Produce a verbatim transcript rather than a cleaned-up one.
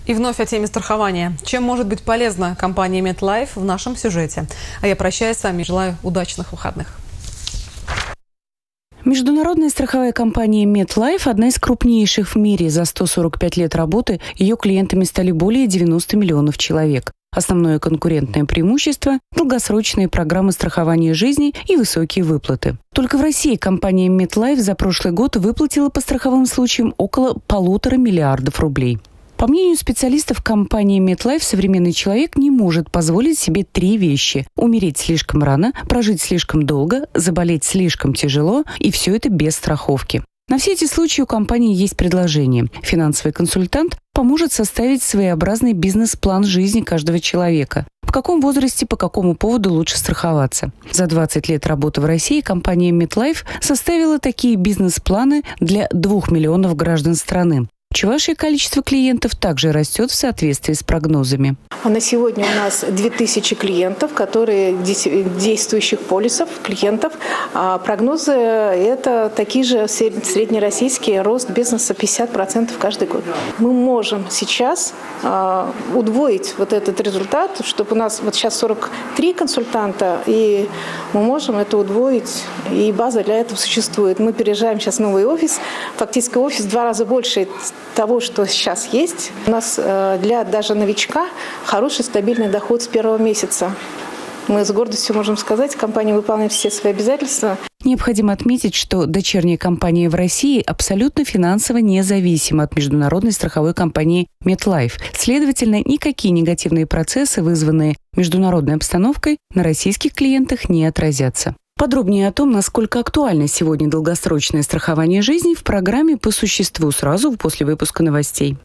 И вновь о теме страхования. Чем может быть полезна компания MetLife в нашем сюжете? А я прощаюсь с вами, желаю удачных выходных. Международная страховая компания MetLife – одна из крупнейших в мире. За сто сорок пять лет работы ее клиентами стали более девяноста миллионов человек. Основное конкурентное преимущество – долгосрочные программы страхования жизни и высокие выплаты. Только в России компания MetLife за прошлый год выплатила по страховым случаям около полутора миллиардов рублей. По мнению специалистов компании MetLife, современный человек не может позволить себе три вещи – умереть слишком рано, прожить слишком долго, заболеть слишком тяжело, и все это без страховки. На все эти случаи у компании есть предложение. Финансовый консультант поможет составить своеобразный бизнес-план жизни каждого человека. В каком возрасте, по какому поводу лучше страховаться. За двадцать лет работы в России компания MetLife составила такие бизнес-планы для двух миллионов граждан страны. В Чувашии количество клиентов также растет в соответствии с прогнозами. На сегодня у нас две тысячи клиентов, которые действующих полисов, клиентов. А прогнозы – это такие же среднероссийские, рост бизнеса пятьдесят процентов каждый год. Мы можем сейчас а, удвоить вот этот результат, чтобы у нас вот сейчас сорок три консультанта, и мы можем это удвоить, и база для этого существует. Мы переезжаем сейчас в новый офис, фактически офис в два раза больше того, что сейчас есть. У нас для даже новичка хороший стабильный доход с первого месяца. Мы с гордостью можем сказать, компания выполняет все свои обязательства. Необходимо отметить, что дочерняя компания в России абсолютно финансово независима от международной страховой компании MetLife. Следовательно, никакие негативные процессы, вызванные международной обстановкой, на российских клиентах не отразятся. Подробнее о том, насколько актуально сегодня долгосрочное страхование жизни, в программе «По существу» сразу после выпуска новостей.